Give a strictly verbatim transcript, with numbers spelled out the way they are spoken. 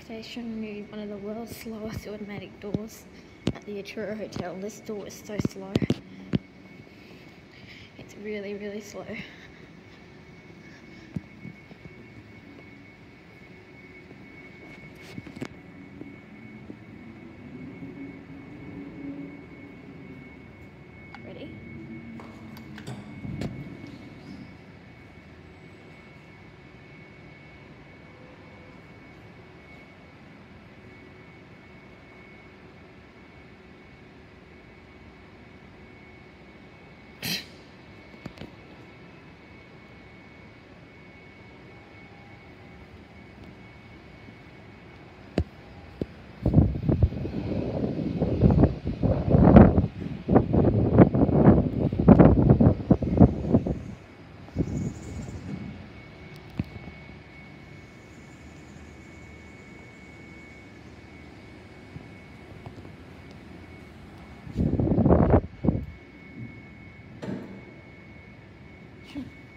station knew one of the world's slowest automatic doors at the Atura Hotel. This door is so slow. It's really, really slow. Ready? Sure.